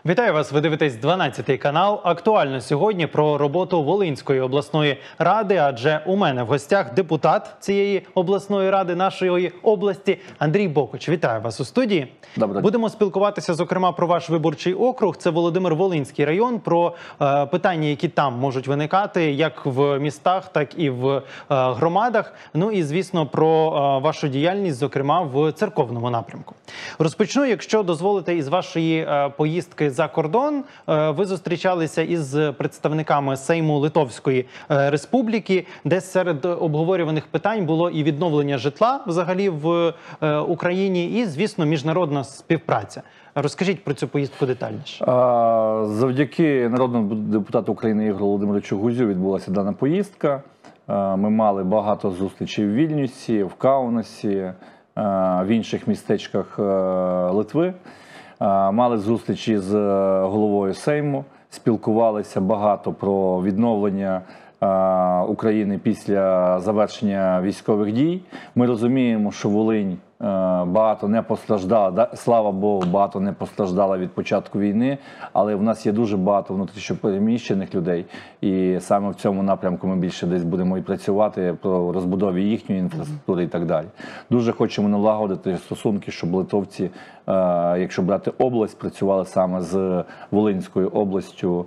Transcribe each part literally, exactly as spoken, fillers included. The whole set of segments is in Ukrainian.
Вітаю вас, ви дивитесь дванадцятий канал. Актуально сьогодні про роботу Волинської обласної ради, адже у мене в гостях депутат цієї обласної ради нашої області Андрій Бокоч. Вітаю вас у студії. Добре. Будемо спілкуватися, зокрема, про ваш виборчий округ. Це Володимир-Волинський район, про е, питання, які там можуть виникати, як в містах, так і в е, громадах. Ну і, звісно, про е, вашу діяльність, зокрема, в церковному напрямку. Розпочну, якщо дозволите, із вашої е, поїздки за кордон. Ви зустрічалися із представниками Сейму Литовської Республіки, де серед обговорюваних питань було і відновлення житла взагалі в Україні, і, звісно, міжнародна співпраця. Розкажіть про цю поїздку детальніше. Завдяки народному депутату України Ігорю Володимировичу Гузю відбулася дана поїздка. Ми мали багато зустрічей в Вільнюсі, в Каунасі, в інших містечках Литви. Мали зустрічі з головою Сейму, спілкувалися багато про відновлення України після завершення військових дій. Ми розуміємо, що Волинь багато не постраждала, слава Богу, багато не постраждала від початку війни, але в нас є дуже багато внутрішньопереміщених людей, і саме в цьому напрямку ми більше десь будемо і працювати про розбудові їхньої інфраструктури і так далі. Дуже хочемо налагодити стосунки, щоб литовці, якщо брати область, працювали саме з Волинською областю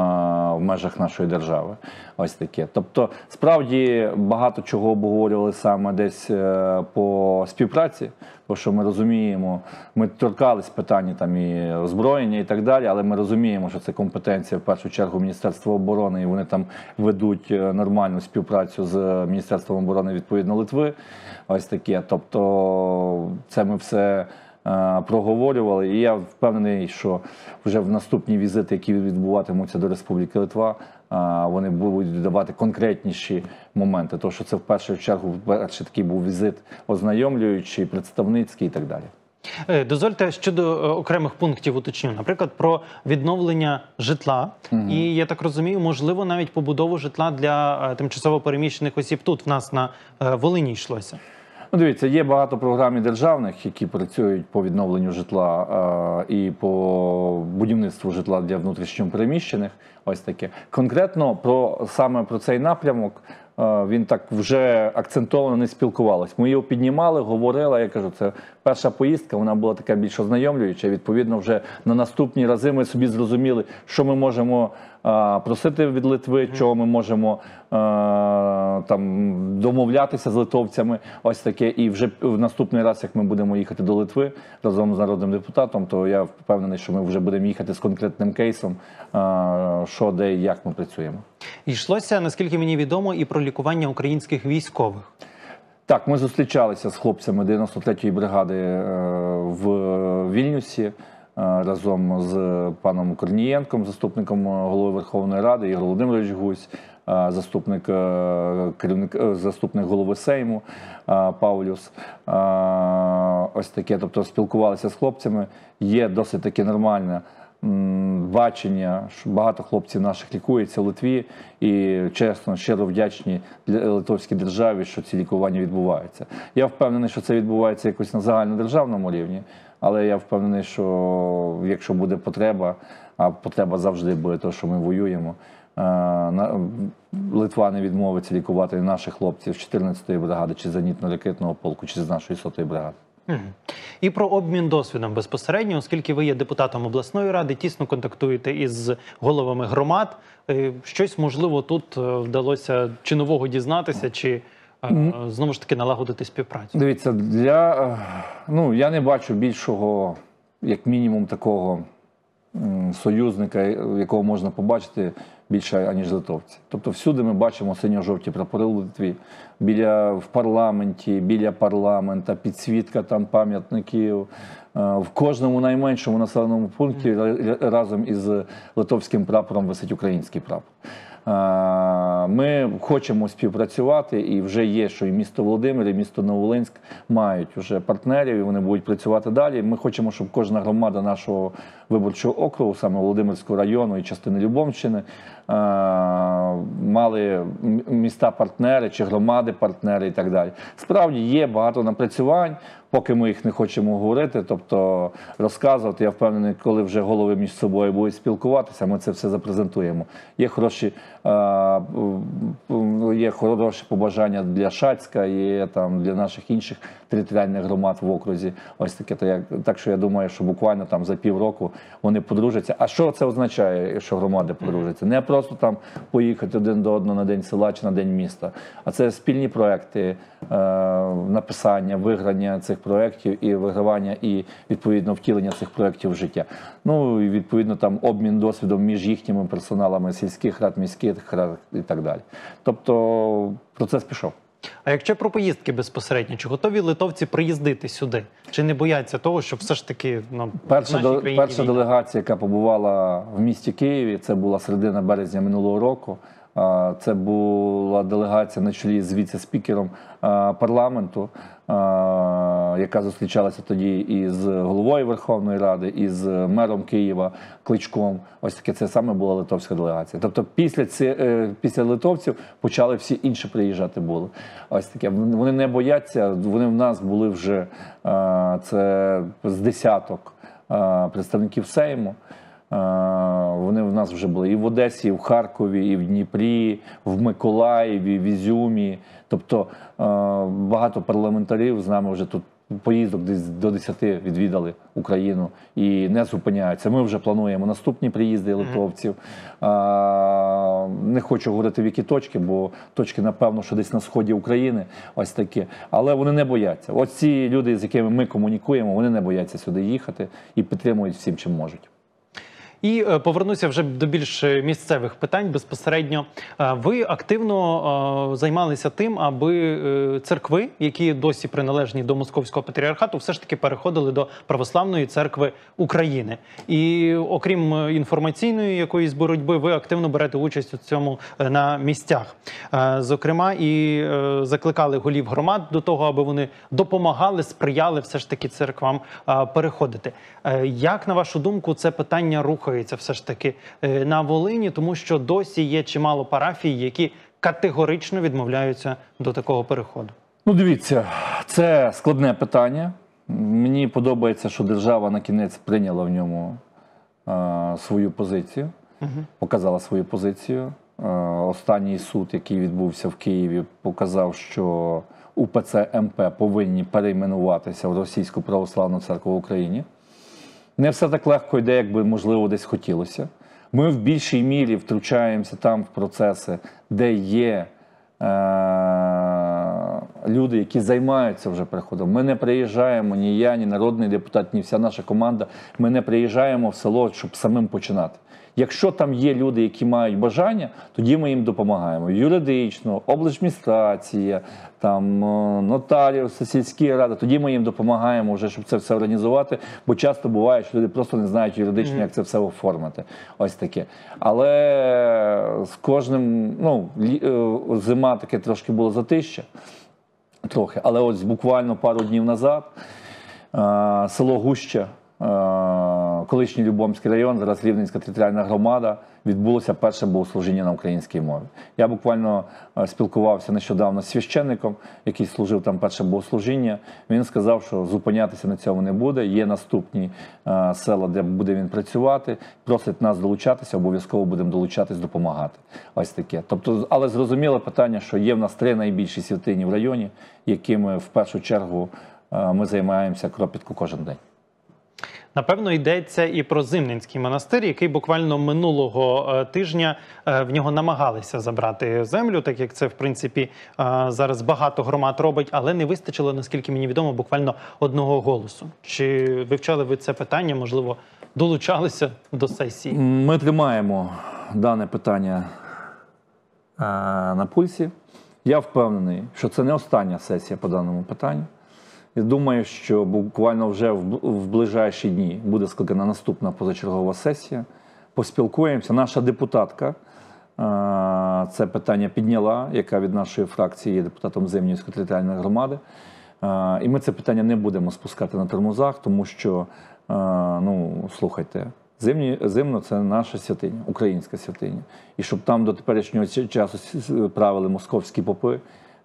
в межах нашої держави. Ось таке. Тобто, справді, багато чого обговорювали саме десь по співпраці, бо що ми розуміємо, ми торкались питання там і озброєння і так далі, але ми розуміємо, що це компетенція в першу чергу Міністерства оборони, і вони там ведуть нормальну співпрацю з Міністерством оборони відповідно Литви. Ось таке. Тобто, це ми все проговорювали, і я впевнений, що вже в наступні візити, які відбуватимуться до Республіки Литва, вони будуть давати конкретніші моменти, тому що це в першу чергу перший такий був візит ознайомлюючий, представницький і так далі. Дозвольте щодо окремих пунктів уточню, наприклад, про відновлення житла. Угу. І, я так розумію, можливо, навіть побудову житла для тимчасово переміщених осіб тут в нас на Волині йшлося. Ну, дивіться, є багато програм державних, які працюють по відновленню житла е, і по будівництву житла для внутрішньопереміщених. Ось таке. Конкретно про, саме про цей напрямок е, він так вже акцентовано не спілкувалися. Ми його піднімали, говорили, я кажу, це перша поїздка, вона була така більш ознайомлююча. Відповідно, вже на наступні рази ми собі зрозуміли, що ми можемо е, просити від Литви, чого ми можемо е, там домовлятися з литовцями, ось таке. І вже в наступний раз, як ми будемо їхати до Литви разом з народним депутатом, то я впевнений, що ми вже будемо їхати з конкретним кейсом, що, де і як ми працюємо. І йшлося, наскільки мені відомо, і про лікування українських військових. Так, ми зустрічалися з хлопцями дев'яносто третьої бригади в Вільнюсі разом з паном Корнієнком, заступником голови Верховної Ради, Ігор Володимирович Гузь, заступник, керівник, заступник голови Сейму Павлюс. Ось таке, тобто спілкувалися з хлопцями. Є досить таки нормальне бачення, що багато хлопців наших лікується в Литві, і чесно, щиро вдячні литовській державі, що ці лікування відбуваються. Я впевнений, що це відбувається якось на загальнодержавному рівні, але я впевнений, що якщо буде потреба, а потреба завжди буде, то що ми воюємо, Литва не відмовиться лікувати наших хлопців з чотирнадцятої бригади, чи зенітно-ракетного полку, чи з нашої сотої бригади. І про обмін досвідом безпосередньо, оскільки ви є депутатом обласної ради, тісно контактуєте із головами громад. Щось, можливо, тут вдалося чи нового дізнатися, чи mm. знову ж таки налагодити співпрацю? Дивіться, для, ну, я не бачу більшого, як мінімум, такого союзника, якого можна побачити більше, аніж литовці. Тобто всюди ми бачимо синьо-жовті прапори в Литві, біля, в парламенті, біля парламента, підсвітка там пам'ятників. В кожному найменшому населеному пункті разом із литовським прапором висить український прапор. Ми хочемо співпрацювати, і вже є, що і місто Володимир, і місто Нововолинськ мають вже партнерів, і вони будуть працювати далі. Ми хочемо, щоб кожна громада нашого виборчого округу, саме Володимирського району і частини Любомщини, мали міста-партнери чи громади-партнери і так далі. Справді є багато напрацювань, поки ми їх не хочемо говорити, тобто розказувати. Я впевнений, коли вже голови між собою будуть спілкуватися, ми це все запрезентуємо. Є хороші, є хороші побажання для Шацька, є там для наших інших територіальних громад в окрузі. Ось таке. То я, так що я думаю, що буквально там за півроку вони подружаться. А що це означає, що громади подружаться? Не просто там поїхати один до одного на день села чи на день міста, а це спільні проекти, написання, виграння цих проєктів і вигравання, і відповідно втілення цих проєктів в життя. Ну і відповідно там обмін досвідом між їхніми персоналами сільських рад, міських рад і так далі. Тобто процес пішов. А якщо про поїздки безпосередньо, чи готові литовці приїздити сюди? Чи не бояться того, що все ж таки ну, перша, в до, нашій країні перша війна? делегація, яка побувала в місті Києві, це була середина березня минулого року. Це була делегація на чолі з віце-спікером парламенту, яка зустрічалася тоді із головою Верховної Ради, із мером Києва Кличком. Ось таке це саме була литовська делегація. Тобто після, ці, після литовців почали всі інші приїжджати були. Ось таке. Вони не бояться, вони в нас були вже це з десяток представників Сейму. Вони в нас вже були і в Одесі, і в Харкові, і в Дніпрі, в Миколаєві, в Ізюмі. Тобто багато парламентарів з нами вже тут поїздок десь до десяти відвідали Україну і не зупиняються. Ми вже плануємо наступні приїзди литовців. Не хочу говорити в які точки, бо точки, напевно, що десь на сході України, ось такі. Але вони не бояться. Ось ці люди, з якими ми комунікуємо, вони не бояться сюди їхати і підтримують всім, чим можуть. І повернуся вже до більш місцевих питань безпосередньо. Ви активно займалися тим, аби церкви, які досі приналежні до Московського патріархату, все ж таки переходили до Православної церкви України. І окрім інформаційної якоїсь боротьби, ви активно берете участь у цьому на місцях. Зокрема, і закликали голів громад до того, аби вони допомагали, сприяли все ж таки церквам переходити. Як, на вашу думку, це питання рухається все ж таки на Волині, тому що досі є чимало парафій, які категорично відмовляються до такого переходу? Ну, дивіться, це складне питання. Мені подобається, що держава на кінець прийняла в ньому е, свою позицію, угу. показала свою позицію. Е, останній суд, який відбувся в Києві, показав, що УПЦ МП повинні перейменуватися в Російську Православну Церкву в Україні. Не все так легко йде, як би, можливо, десь хотілося. Ми в більшій мірі втручаємося там в процеси, де є е- люди, які займаються вже переходом. Ми не приїжджаємо, ні я, ні народний депутат, ні вся наша команда, ми не приїжджаємо в село, щоб самим починати. Якщо там є люди, які мають бажання, тоді ми їм допомагаємо. Юридично, облдержадміністрація, там, нотаріуси, сільські ради, тоді ми їм допомагаємо, вже, щоб це все організувати, бо часто буває, що люди просто не знають юридично, mm. як це все оформити. Ось таке. Але з кожним, ну, зима таке трошки було затища, трохи, але ось буквально пару днів назад село Гуща, колишній Любомський район, зараз Рівненська територіальна громада, відбулося перше богослужіння на українській мові. Я буквально спілкувався нещодавно з священником, який служив там перше богослужіння. Він сказав, що зупинятися на цьому не буде. Є наступні села, де буде він працювати. Просить нас долучатися, обов'язково будемо долучатись, допомагати. Ось таке. Тобто, але зрозуміле питання, що є в нас три найбільші святині в районі, якими в першу чергу ми займаємося кропітку кожен день. Напевно, йдеться і про Зимненський монастир, який буквально минулого тижня в нього намагалися забрати землю, так як це, в принципі, зараз багато громад робить, але не вистачило, наскільки мені відомо, буквально одного голосу. Чи вивчали ви це питання, можливо, долучалися до сесії? Ми тримаємо дане питання на пульсі. Я впевнений, що це не остання сесія по даному питанню. Я думаю, що буквально вже в ближайші дні буде скликана наступна позачергова сесія. Поспілкуємося. Наша депутатка це питання підняла, яка від нашої фракції є депутатом Зимнівської територіальної громади. І ми це питання не будемо спускати на тормозах, тому що, ну, слухайте, Зимні, Зимно – це наша святиня, українська святиня. І щоб там до теперішнього часу правили московські попи,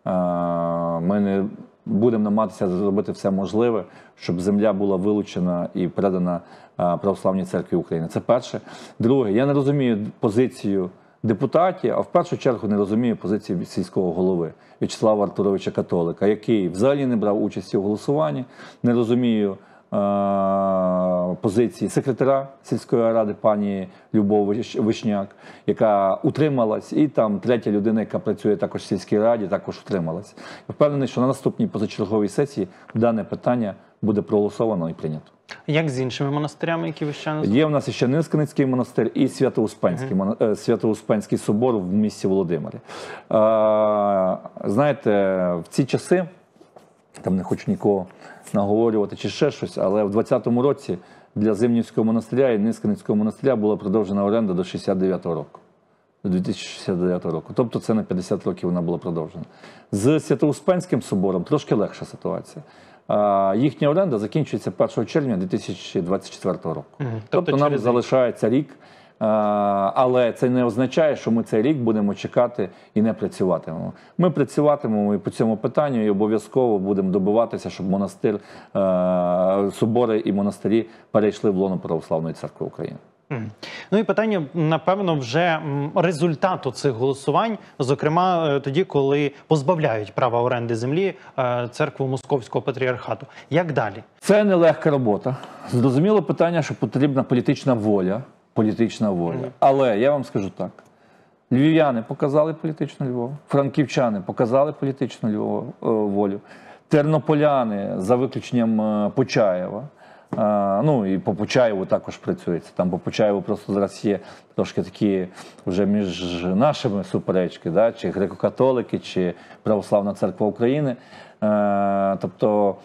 ми не будемо намагатися зробити все можливе, щоб земля була вилучена і передана Православній церкві України. Це перше. Друге, я не розумію позицію депутатів, а в першу чергу не розумію позицію сільського голови В'ячеслава Артуровича Католика, який взагалі не брав участі у голосуванні. Не розумію позиції секретаря сільської ради пані Любов Вишняк, яка утрималась, і там третя людина, яка працює також в сільській раді, також утрималась. Я впевнений, що на наступній позачерговій сесії дане питання буде проголосовано і прийнято. Як з іншими монастирями, які ви ще назвали? Є в нас ще Нисканицький монастир і Свято-Успенський, uh-huh. Свято-Успенський собор в місті Володимирі. Знаєте, в ці часи, там не хочу нікого наговорювати чи ще щось, але в двадцятому році для Зимнівського монастиря і Нисканицького монастиря була продовжена оренда до шістдесят дев'ятого року. До дві тисячі шістдесят дев'ятого року. Тобто це на п'ятдесят років вона була продовжена. З Свято-Успенським собором трошки легша ситуація. А їхня оренда закінчується першого червня дві тисячі двадцять четвертого року. Угу. Тобто, тобто нам залишається рік. Але це не означає, що ми цей рік будемо чекати і не працюватимемо. Ми працюватимемо і по цьому питанню, і обов'язково будемо добиватися, щоб монастир, собори і монастирі перейшли в лоно Православної церкви України. Ну і питання, напевно, вже результату цих голосувань, зокрема тоді, коли позбавляють права оренди землі церкву Московського патріархату. Як далі? Це нелегка робота. Зрозуміло питання, що потрібна політична воля. Політична воля. Mm. Але я вам скажу так. Львів'яни показали політичну Львов, франківчани показали політичну Львов, волю, тернополяни, за виключенням Почаєва, а, ну і по Почаєву також працюється. Там по Почаєву просто зараз є трошки такі вже між нашими суперечки, да? Чи греко-католики, чи Православна церква України. А, тобто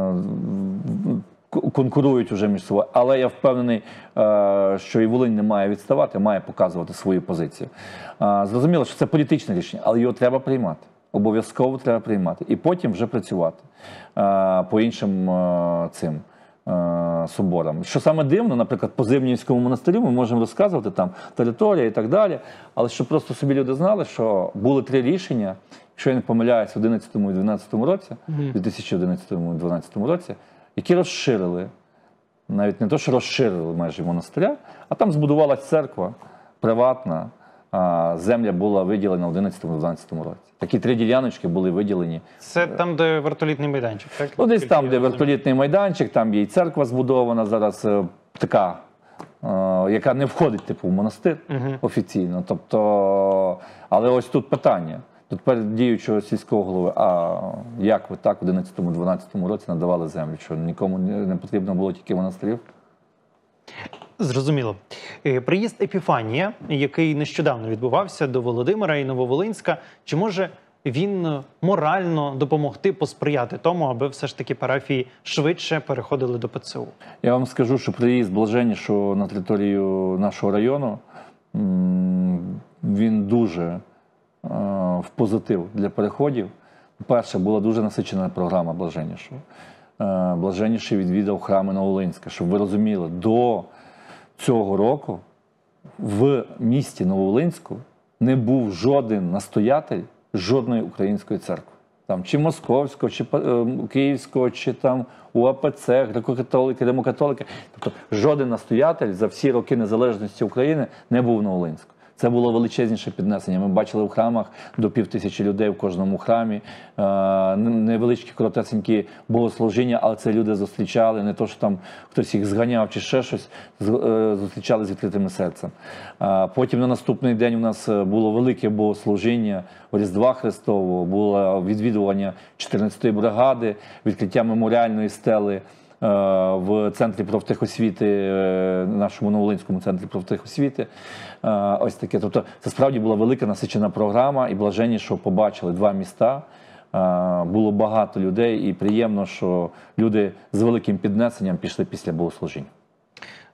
конкурують вже між собою. Але я впевнений, що і Волинь не має відставати, має показувати свою позицію. Зрозуміло, що це політичне рішення, але його треба приймати. Обов'язково треба приймати. І потім вже працювати по іншим цим соборам. Що саме дивно, наприклад, по Зимнівському монастирю ми можемо розказувати, там територія і так далі, але щоб просто собі люди знали, що були три рішення, якщо я не помиляюсь, в одинадцятому і дванадцятому році, дві тисячі одинадцятому і дванадцятому році, які розширили, навіть не то, що розширили межі монастиря, а там збудувалась церква приватна, а земля була виділена в одинадцятому і дванадцятому році. Такі три діляночки були виділені. Це там, де вертолітний майданчик, так? Ну, десь там, де вертолітний майданчик, там є і церква збудована зараз, така, яка не входить типу в монастир угу. офіційно. Тобто, але ось тут питання. Тепер діючого сільського голови, а як ви так в одинадцятому дванадцятому році надавали землю? Що нікому не потрібно було тільки монастирів? Зрозуміло. Приїзд Епіфанія, який нещодавно відбувався до Володимира і Нововолинська, чи може він морально допомогти, посприяти тому, аби все ж таки парафії швидше переходили до ПЦУ? Я вам скажу, що приїзд Блаженнішого на територію нашого району, він дуже в позитив для переходів. Перше, була дуже насичена програма Блаженнішого. Блаженніший відвідав храми Нововолинська. Щоб ви розуміли, до цього року в місті Нововолинську не був жоден настоятель жодної української церкви. Там чи московського, чи київського, чи там УАПЦ, греко-католики, демокатолики. Тобто жоден настоятель за всі роки незалежності України не був в Нововолинську. Це було величезніше піднесення. Ми бачили в храмах до пів тисячі людей в кожному храмі, невеличкі, коротесенькі богослужіння, але це люди зустрічали, не то, що там хтось їх зганяв чи ще щось, зустрічали з відкритим серцем. Потім на наступний день у нас було велике богослужіння Різдва Христового, було відвідування чотирнадцятої бригади, відкриття меморіальної стели в Центрі профтехосвіти, нашому Нововолинському центрі профтехосвіти. Ось таке. Тобто це справді була велика насичена програма, і Блаженнішого побачили два міста. Було багато людей, і приємно, що люди з великим піднесенням пішли після богослужіння.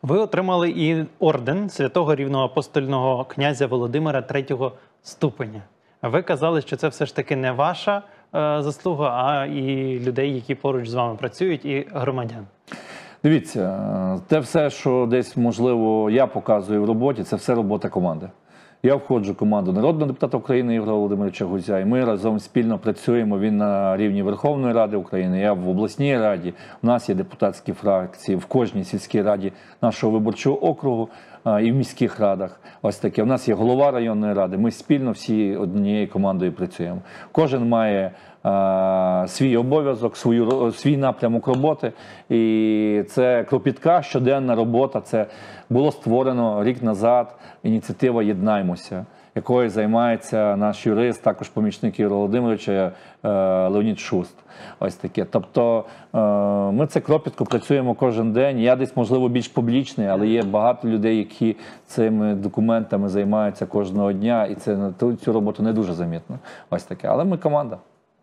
Ви отримали і орден святого рівноапостольного князя Володимира третього ступеня. Ви казали, що це все ж таки не ваша е, заслуга, а і людей, які поруч з вами працюють, і громадян. Дивіться, те все, що десь, можливо, я показую в роботі, це все робота команди. Я входжу в команду народного депутата України Ігоря Володимировича Гузя, і ми разом спільно працюємо. Він на рівні Верховної Ради України, я в обласній раді. У нас є депутатські фракції в кожній сільській раді нашого виборчого округу і в міських радах. Ось таке. У нас є голова районної ради. Ми спільно всі однією командою працюємо. Кожен має а, свій обов'язок, свою свій напрямок роботи. І це кропітка, щоденна робота. Це було створено рік назад ініціатива «Єднаймося», якою займається наш юрист, також помічник Ігоря Володимировича Леонід Шуст. Ось таке. Тобто ми це кропітко працюємо кожен день. Я десь, можливо, більш публічний, але є багато людей, які цими документами займаються кожного дня, і це цю роботу не дуже замітно. Ось таке. Але ми команда.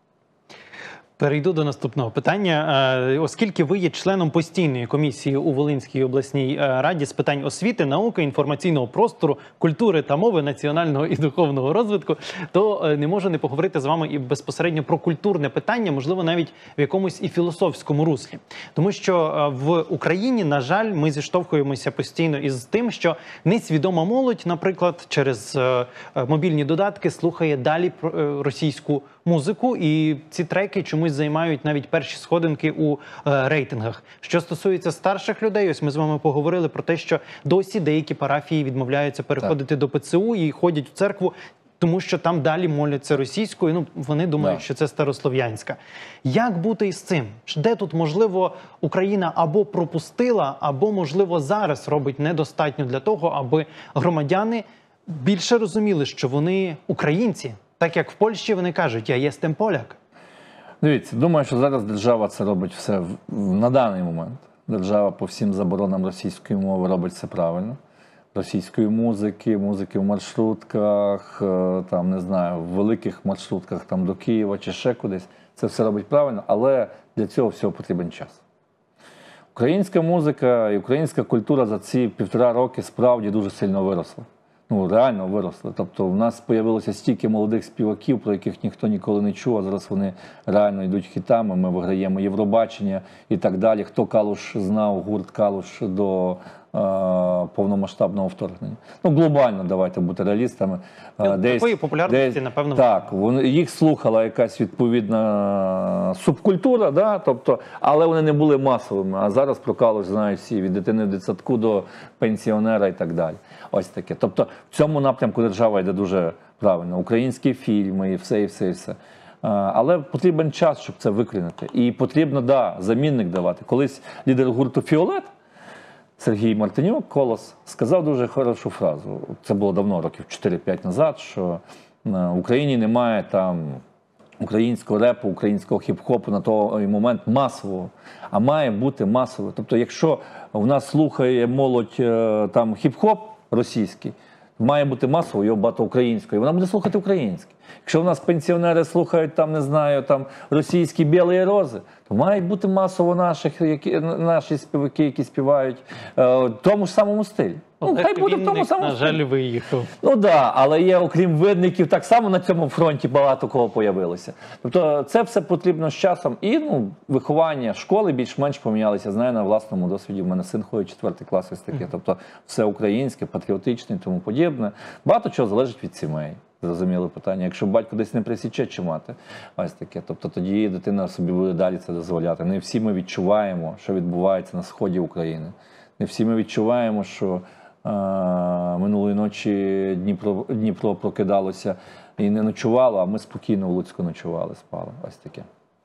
Перейду до наступного питання. Оскільки ви є членом постійної комісії у Волинській обласній раді з питань освіти, науки, інформаційного простору, культури та мови, національного і духовного розвитку, то не можу не поговорити з вами і безпосередньо про культурне питання, можливо, навіть в якомусь і філософському руслі. Тому що в Україні, на жаль, ми зіштовхуємося постійно із тим, що несвідома молодь, наприклад, через мобільні додатки слухає далі російську музику, і ці треки чомусь займають навіть перші сходинки у е, рейтингах. Що стосується старших людей, ось ми з вами поговорили про те, що досі деякі парафії відмовляються переходити так. до ПЦУ і ходять в церкву, тому що там далі моляться російською, ну, вони думають, да. що це старослов'янська. Як бути із цим? Де тут, можливо, Україна або пропустила, або, можливо, зараз робить недостатньо для того, аби громадяни більше розуміли, що вони українці, так як в Польщі вони кажуть, я єстем поляк. Дивіться, думаю, що зараз держава це робить все на даний момент. Держава по всім заборонам російської мови робить все правильно. Російської музики, музики в маршрутках, там, не знаю, в великих маршрутках там, до Києва чи ще кудись. Це все робить правильно, але для цього всього потрібен час. Українська музика і українська культура за ці півтора роки справді дуже сильно виросла. Ну, реально виросли. Тобто в нас з'явилося стільки молодих співаків, про яких ніхто ніколи не чув, а зараз вони реально йдуть хітами, ми виграємо Євробачення і так далі. Хто Калуш знав, гурт Калуш до е, повномасштабного вторгнення? Ну, глобально, давайте бути реалістами. Е, десь, такої популярності, десь, напевно. Так, вони, їх слухала якась відповідна субкультура, да? Тобто, але вони не були масовими. А зараз про Калуш знають всі, від дитини в дитсадку до пенсіонера і так далі. Ось таке. Тобто в цьому напрямку держава йде дуже правильно. Українські фільми і все, і все, і все. Але потрібен час, щоб це викорінити. І потрібно, да, замінник давати. Колись лідер гурту «Фіолет» Сергій Мартинюк, Колос, сказав дуже хорошу фразу. Це було давно, років чотири-п'ять назад, що в Україні немає там українського репу, українського хіп-хопу на той момент масового, а має бути масовий. Тобто, якщо в нас слухає молодь там хіп-хоп російський, має бути масово його багато українською, вона буде слухати українське. Якщо в нас пенсіонери слухають там, не знаю, там російські білі рози, то мають бути масово наших, які, наші співаки, які співають е, в тому ж самому стилі. Ну, хай буде в тому самому на жаль, виїхав. Ну так, да, але є, окрім видників, так само на цьому фронті багато кого появилося. Тобто це все потрібно з часом. І ну, виховання школи більш-менш помінялися. Знаю на власному досвіді. У мене син ходить четвертий клас, ось таке. Тобто все українське, патріотичне і тому подібне. Багато чого залежить від сімей. Зрозуміле питання. Якщо батько десь не присіче, чи мати? Ось таке. Тобто тоді дитина собі буде далі це дозволяти. Не всі ми відчуваємо, що відбувається на сході України. Не всі ми відчуваємо, що а, минулої ночі Дніпро, Дніпро прокидалося і не ночувало, а ми спокійно в Луцьку ночували, спали. Ось таке.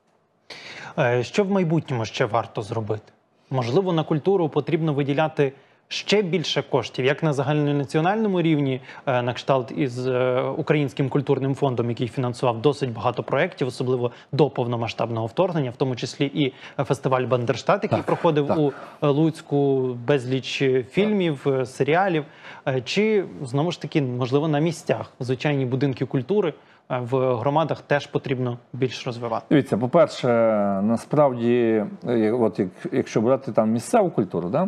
Що в майбутньому ще варто зробити? Можливо, на культуру потрібно виділяти ще більше коштів, як на загальнонаціональному рівні, на кшталт із Українським культурним фондом, який фінансував досить багато проєктів, особливо до повномасштабного вторгнення, в тому числі і фестиваль «Бандерштат», який так, проходив так. у Луцьку, безліч фільмів, так. серіалів, чи, знову ж таки, можливо, на місцях, звичайні будинки культури, в громадах теж потрібно більш розвивати. Дивіться, по-перше, насправді, от якщо брати там місцеву культуру, да?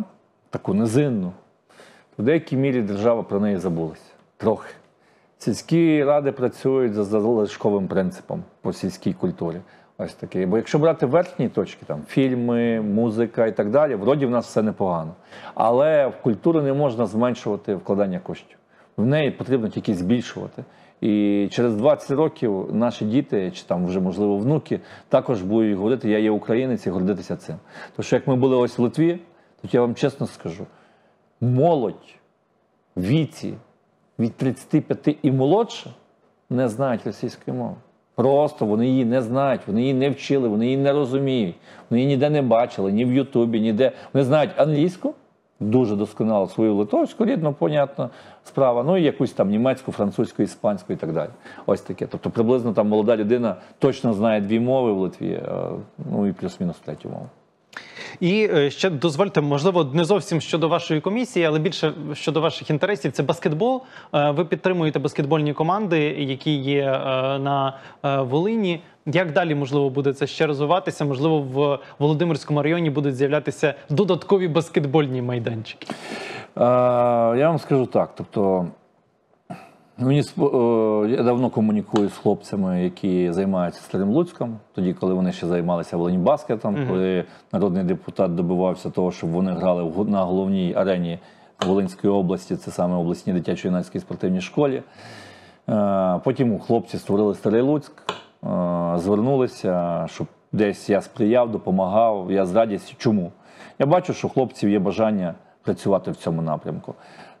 таку низинну, в деякій мірі держава про неї забулася. Трохи. Сільські ради працюють за залишковим принципом по сільській культурі. Ось таке. Бо якщо брати верхні точки, там, фільми, музика і так далі, вроді в нас все непогано. Але в культуру не можна зменшувати вкладання коштів. В неї потрібно тільки збільшувати. І через двадцять років наші діти, чи там вже, можливо, внуки, також будуть говорити, я є українець і гордитися цим. Тому що як ми були ось в Литві, то я вам чесно скажу, молодь в віці від тридцяти п'яти і молодше не знають російської мови. Просто вони її не знають, вони її не вчили, вони її не розуміють. Вони її ніде не бачили, ні в Ютубі, ніде. Вони знають англійську, дуже досконало, свою литовську, рідну, понятно, справа, ну і якусь там німецьку, французьку, іспанську і так далі. Ось таке. Тобто приблизно там молода людина точно знає дві мови в Литві, ну і плюс-мінус третю мову. І ще дозвольте, можливо, не зовсім щодо вашої комісії, але більше щодо ваших інтересів. Це баскетбол. Ви підтримуєте баскетбольні команди, які є на Волині. Як далі, можливо, буде це ще розвиватися? Можливо, в Володимирському районі будуть з'являтися додаткові баскетбольні майданчики? Я вам скажу так. Тобто, мені, я давно комунікую з хлопцями, які займаються Старим Луцьком, тоді, коли вони ще займалися волейбаскетом, mm-hmm. коли народний депутат добивався того, щоб вони грали на головній арені Волинської області, це саме обласній дитячо-юнацькій спортивній школі. Потім хлопці створили Старий Луцьк, звернулися, щоб десь я сприяв, допомагав, я з радістю. Чому? Я бачу, що у хлопців є бажання працювати в цьому напрямку.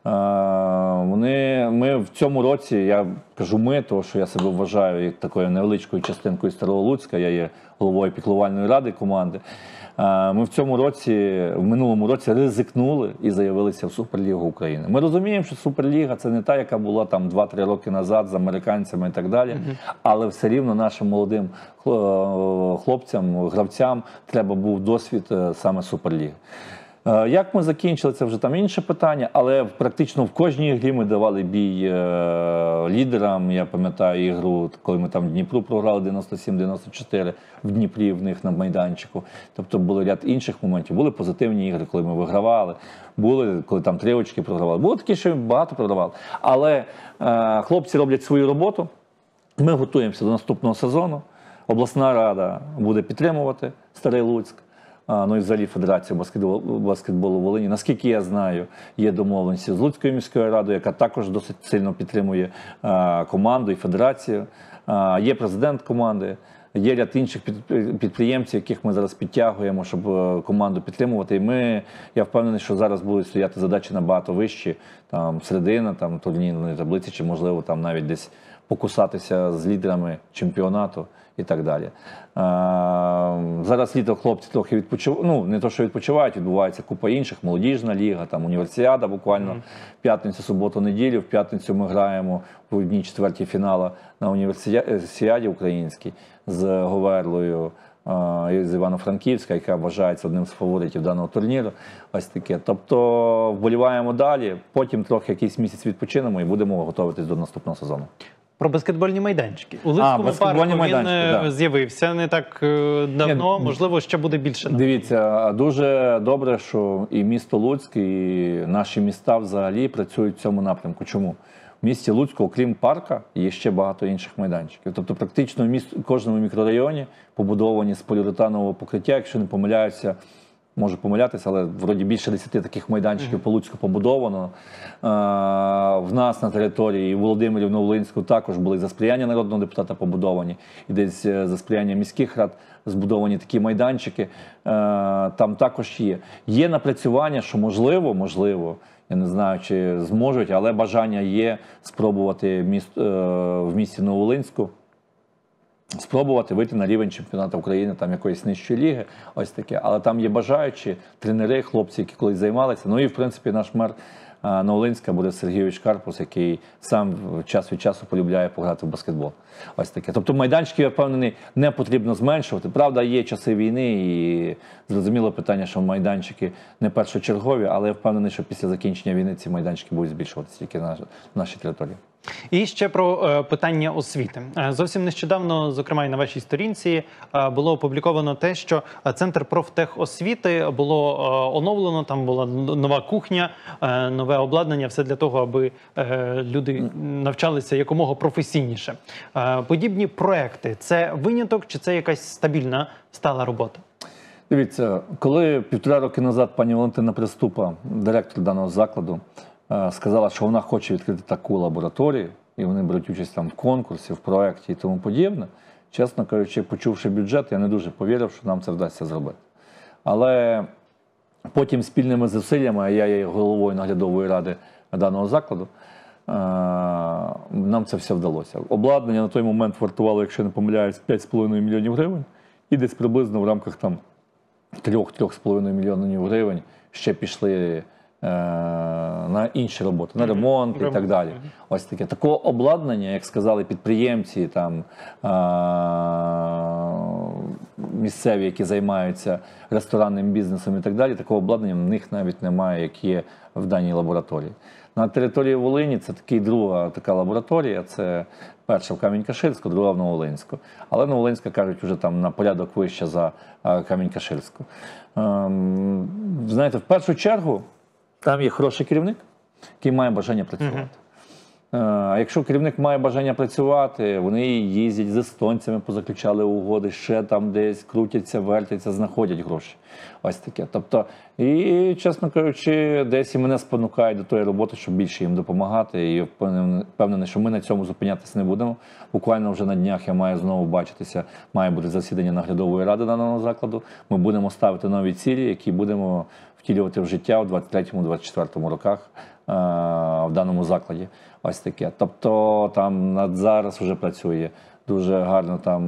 Вони, ми в цьому році, я кажу ми, тому що я себе вважаю як такою невеличкою частинкою Старого Луцька, я є головою піклувальної ради команди. Ми в цьому році, в минулому році ризикнули і заявилися в Суперлігу України. Ми розуміємо, що Суперліга – це не та, яка була там два-три роки назад з американцями і так далі, mm-hmm. але все рівно нашим молодим хлопцям, гравцям треба був досвід саме Суперліги. Як ми закінчили, це вже там інше питання, але практично в кожній грі ми давали бій е, лідерам. Я пам'ятаю ігру, коли ми там в Дніпру програли дев'яносто сім дев'яносто чотири в Дніпрі в них на майданчику. Тобто були ряд інших моментів. Були позитивні ігри, коли ми вигравали, були, коли там три очки програвали. Було такі, що багато програвали. Але е, хлопці роблять свою роботу, ми готуємося до наступного сезону. Обласна рада буде підтримувати Старий Луцьк. Ну і взагалі Федерація баскетболу, баскетболу Волині. Наскільки я знаю, є домовленості з Луцькою міською радою, яка також досить сильно підтримує а, команду і федерацію. А, є президент команди, є ряд інших підприємців, яких ми зараз підтягуємо, щоб команду підтримувати. І ми, я впевнений, що зараз будуть стояти задачі набагато вищі, там середина, там турнірної таблиці, чи можливо там навіть десь покусатися з лідерами чемпіонату і так далі. А, зараз літо хлопці трохи відпочивають, ну не то, що відпочивають, відбувається купа інших, молодіжна ліга, там універсіада буквально, mm. п'ятницю, суботу, неділю, в п'ятницю ми граємо в одній четвертій фінала на універсіаді українській з Говерлою з Івано-Франківська, яка вважається одним з фаворитів даного турніру. Ось таке. Тобто вболіваємо далі, потім трохи якийсь місяць відпочинемо і будемо готуватись до наступного сезону. Про баскетбольні майданчики. У Луцькому парку він да. з'явився не так давно, Ні, можливо, ще буде більше. Дивіться, дуже добре, що і місто Луцьк, і наші міста взагалі працюють в цьому напрямку. Чому? В місті Луцьку, окрім парка, є ще багато інших майданчиків. Тобто практично в міст, кожному мікрорайоні побудовані з поліуретанового покриття, якщо не помиляюся, можу помилятися, але вроді більше десяти таких майданчиків mm-hmm. по Луцьку побудовано. А, в нас на території Володимирів, Новолинську також були за сприяння народного депутата побудовані. І десь за сприяння міських рад збудовані такі майданчики. А, там також є. Є напрацювання, що можливо, можливо, я не знаю, чи зможуть, але бажання є спробувати міст, в місті Новолинську спробувати вийти на рівень чемпіонату України, там якоїсь нижчої ліги, ось таке. Але там є бажаючі, тренери, хлопці, які колись займалися. Ну і, в принципі, наш мер Новолинська Борис Сергійович Карпус, який сам час від часу полюбляє пограти в баскетбол. Ось таке. Тобто майданчики, я впевнений, не потрібно зменшувати. Правда, є часи війни і зрозуміло питання, що майданчики не першочергові, але я впевнений, що після закінчення війни ці майданчики будуть збільшуватися тільки на нашій території. І ще про е, питання освіти. Е, Зовсім нещодавно, зокрема і на вашій сторінці, е, було опубліковано те, що е, Центр профтехосвіти було е, оновлено, там була н- нова кухня, е, нове обладнання, все для того, аби е, люди навчалися якомога професійніше. Е, Подібні проекти – це виняток чи це якась стабільна, стала робота? Дивіться, коли півтора роки назад пані Валентина Приступа, директор даного закладу, е, сказала, що вона хоче відкрити таку лабораторію, і вони беруть участь там в конкурсі, в проєкті і тому подібне, чесно кажучи, почувши бюджет, я не дуже повірив, що нам це вдасться зробити. Але потім спільними зусиллями, а я є головою наглядової ради даного закладу, е, нам це все вдалося. Обладнання на той момент вартувало, якщо я не помиляюсь, п'ять з половиною мільйонів гривень, і десь приблизно в рамках там трьох-трьох з половиною мільйонів гривень ще пішли е, на інші роботи, на ремонт і так далі. Ось таке. Такого обладнання, як сказали підприємці, там, е, місцеві, які займаються ресторанним бізнесом і так далі, такого обладнання в них навіть немає, як є в даній лабораторії. На території Волині це такий друга така лабораторія, це перша в Камінь-Каширську, друга в Нововолинську. Але Нововолинська, кажуть, вже там на порядок вище за е, Камінь-Каширську. Ем, знаєте, в першу чергу там є хороший керівник, який має бажання працювати. Мгм. А якщо керівник має бажання працювати, вони їздять з естонцями, позаключали угоди, ще там десь крутяться, вертяться, знаходять гроші. Ось таке. Тобто, і, чесно кажучи, десь і мене спонукають до тої роботи, щоб більше їм допомагати. І впевнений, що ми на цьому зупинятися не будемо. Буквально вже на днях я маю знову бачитися, має бути засідання наглядової ради даного закладу. Ми будемо ставити нові цілі, які будемо втілювати в життя у двадцять третьому - двадцять четвертому роках е, в даному закладі. Ось таке. Тобто там над зараз вже працює дуже гарно там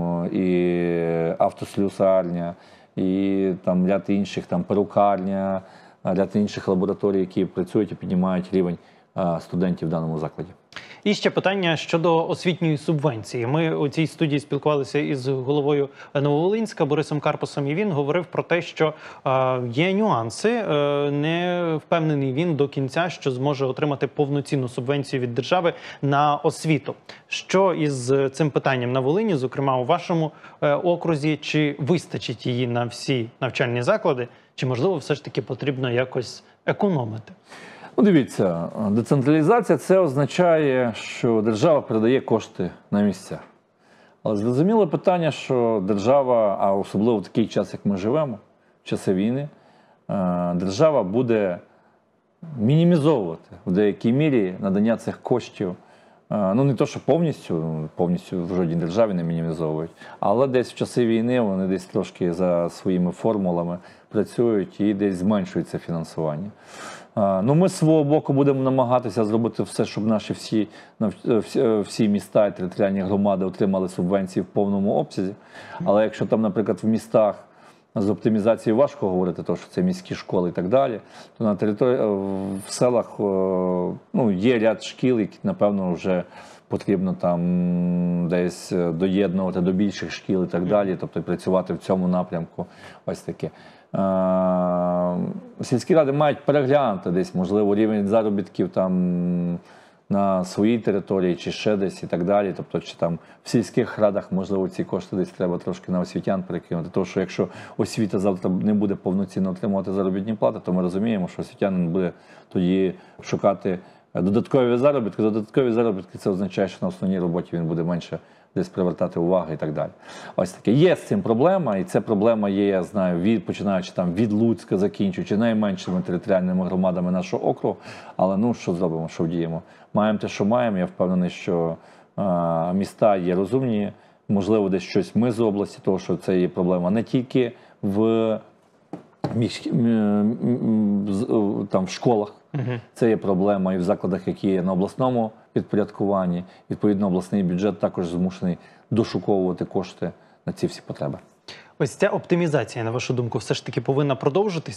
і автослюсарня, і там ряд інших, там перукарня, ряд інших лабораторій, які працюють і піднімають рівень е, студентів в даному закладі. І ще питання щодо освітньої субвенції. Ми у цій студії спілкувалися із головою Нововолинська Борисом Карпусом, і він говорив про те, що е, є нюанси. Е, не впевнений він до кінця, що зможе отримати повноцінну субвенцію від держави на освіту. Що із цим питанням на Волині, зокрема у вашому е, окрузі, чи вистачить її на всі навчальні заклади, чи, можливо, все ж таки потрібно якось економити? Ну, дивіться, децентралізація – це означає, що держава передає кошти на місця. Але зрозуміле питання, що держава, а особливо в такий час, як ми живемо, в часи війни, держава буде мінімізовувати в деякій мірі надання цих коштів. Ну, не то, що повністю, повністю в жодній державі не мінімізовують, але десь в часи війни вони десь трошки за своїми формулами працюють і десь зменшується фінансування. Ну, ми з свого боку будемо намагатися зробити все, щоб наші всі, всі міста і територіальні громади отримали субвенції в повному обсязі. Але якщо там, наприклад, в містах з оптимізацією важко говорити, тому що це міські школи і так далі, то на території, в селах ну, є ряд шкіл, які, напевно, вже потрібно там десь доєднувати до більших шкіл і так далі, тобто працювати в цьому напрямку. Ось таке. Сільські ради мають переглянути десь, можливо, рівень заробітків там на своїй території чи ще десь і так далі. Тобто, чи там в сільських радах, можливо, ці кошти десь треба трошки на освітян перекинути. Тому що якщо освіта завтра не буде повноцінно отримувати заробітні плати, то ми розуміємо, що освітянин буде тоді шукати додаткові заробітки. Додаткові заробітки – це означає, що на основній роботі він буде менше десь привертати увагу і так далі. Ось таке. Є з цим проблема, і ця проблема є, я знаю, від, починаючи там від Луцька, закінчуючи найменшими територіальними громадами нашого округу. Але ну, що зробимо, що вдіємо? Маємо те, що маємо. Я впевнений, що а, міста є розумні, можливо, десь щось ми з області, тому що це є проблема не тільки в, там, в школах, uh-huh. Це є проблема і в закладах, які є на обласному підпорядкуванні. Відповідно, обласний бюджет також змушений дошуковувати кошти на ці всі потреби. Ось ця оптимізація, на вашу думку, все ж таки повинна продовжитися?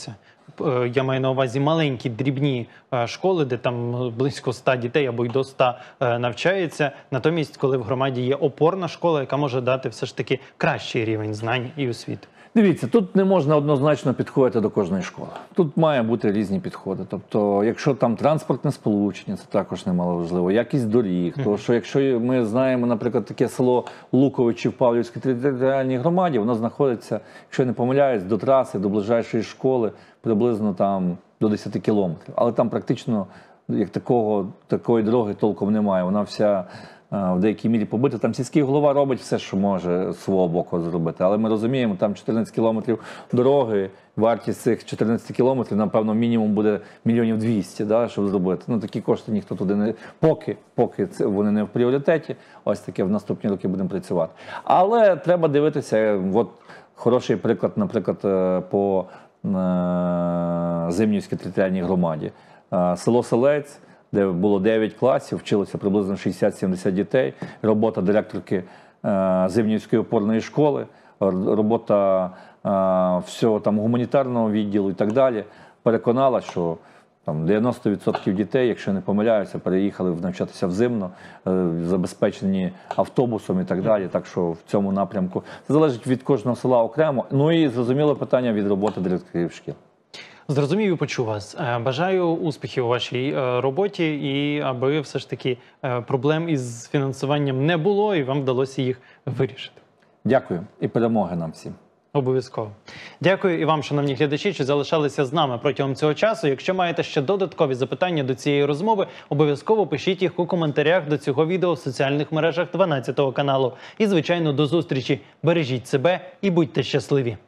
е, я маю на увазі маленькі дрібні е, школи, де там близько ста дітей або й до ста е, навчається. Натомість, коли в громаді є опорна школа, яка може дати все ж таки кращий рівень знань і освіти. Дивіться, тут не можна однозначно підходити до кожної школи. Тут має бути різні підходи. Тобто, якщо там транспортне сполучення, це також немало важливо. Якість доріг. Mm-hmm. Тому що якщо ми знаємо, наприклад, таке село Луковичі в Павлівській територіальній громаді, воно знаходиться, якщо я не помиляюсь, до траси, до ближайшої школи приблизно там до десяти кілометрів. Але там практично як такого, такої дороги толком немає. Вона вся в деякій мірі побита. Там сільський голова робить все, що може з свого боку зробити. Але ми розуміємо, там чотирнадцять кілометрів дороги, вартість цих чотирнадцяти кілометрів, напевно, мінімум буде мільйонів двісті, да, щоб зробити. Ну, такі кошти ніхто туди не... Поки, поки це, вони не в пріоритеті, ось таке в наступні роки будемо працювати. Але треба дивитися, от хороший приклад, наприклад, по Зимнівській територіальній громаді. Село Селець, де було дев'ять класів, вчилося приблизно шістдесят-сімдесят дітей. Робота директорки е, Зимнівської опорної школи, робота е, всього там гуманітарного відділу і так далі, переконала, що там дев'яносто відсотків дітей, якщо не помиляюся, переїхали навчатися в Зимно, е, забезпечені автобусом і так далі. Так що в цьому напрямку це залежить від кожного села окремо. Ну і зрозуміло питання від роботи директорів шкіл. Зрозумів і почув вас. Бажаю успіхів у вашій роботі і аби все ж таки проблем із фінансуванням не було і вам вдалося їх вирішити. Дякую і перемоги нам всім. Обов'язково. Дякую і вам, шановні глядачі, що залишалися з нами протягом цього часу. Якщо маєте ще додаткові запитання до цієї розмови, обов'язково пишіть їх у коментарях до цього відео в соціальних мережах дванадцятого каналу. І, звичайно, до зустрічі. Бережіть себе і будьте щасливі!